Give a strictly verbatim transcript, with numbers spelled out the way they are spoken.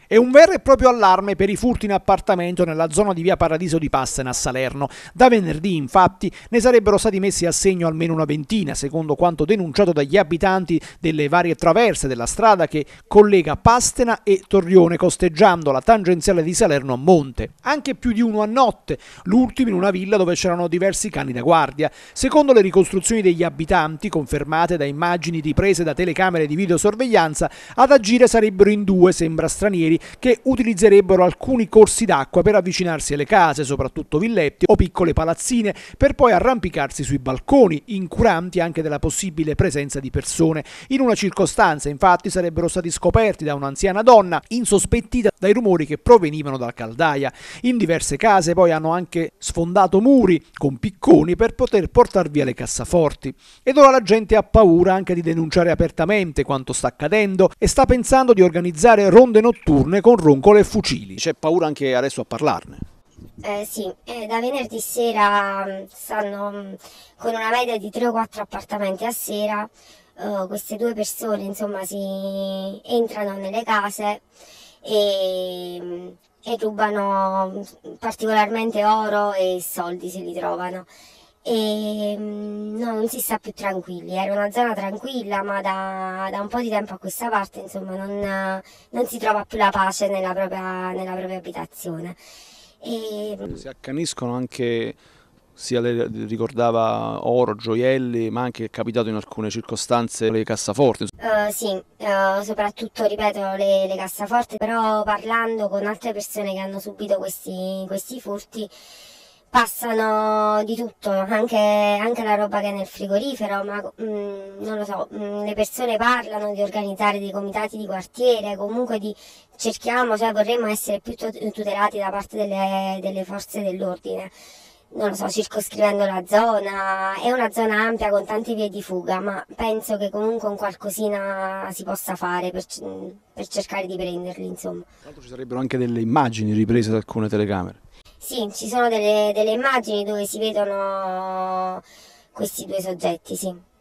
È un vero e proprio allarme per i furti in appartamento nella zona di via Paradiso di Passena a Salerno. Da venerdì, infatti, ne sarebbero stati messi a segno almeno una ventina, secondo quanto denunciato dagli abitanti delle varie traverse della strada che collega Pastena e Torrione, costeggiando la tangenziale di Salerno a monte. Anche più di uno a notte, l'ultimo in una villa dove c'erano diversi cani da guardia. Secondo le ricostruzioni degli abitanti, confermate da immagini riprese da telecamere di videosorveglianza, ad agire sarebbero in due, sembra stranieri, che utilizzerebbero alcuni corsi d'acqua per avvicinarsi alle case, soprattutto villetti o piccole palazzine, per poi arrampicarsi sui balconi, incuranti anche della possibile presenza di persone. In una circostanza, infatti, sarebbero stati scoperti da un'anziana donna insospettita dai rumori che provenivano dalla caldaia. In diverse case poi hanno anche sfondato muri con picconi per poter portar via le cassaforti. Ed ora la gente ha paura anche di denunciare apertamente quanto sta accadendo e sta pensando di organizzare ronde notturne con roncole e fucili. C'è paura anche adesso a parlarne. Eh, sì, eh, da venerdì sera mh, stanno mh, con una media di tre o quattro appartamenti a sera. Uh, queste due persone insomma si entrano nelle case e, mh, e rubano particolarmente oro e soldi se li trovano. E no, non si sta più tranquilli, era una zona tranquilla, ma da, da un po' di tempo a questa parte insomma non, non si trova più la pace nella propria, nella propria abitazione. E... Si accaniscono anche, sia lei ricordava oro, gioielli, ma anche è capitato in alcune circostanze le cassaforti. Uh, sì, uh, soprattutto ripeto le, le cassaforti, però parlando con altre persone che hanno subito questi, questi furti, passano di tutto, anche, anche la roba che è nel frigorifero, ma mh, non lo so, mh, le persone parlano di organizzare dei comitati di quartiere, comunque di cerchiamo, cioè vorremmo essere più tutelati da parte delle, delle forze dell'ordine, non lo so, circoscrivendo la zona. È una zona ampia con tante vie di fuga, ma penso che comunque un qualcosina si possa fare per, per cercare di prenderli, insomma. Tra l'altro ci sarebbero anche delle immagini riprese da alcune telecamere. Sì, ci sono delle, delle immagini dove si vedono questi due soggetti, sì.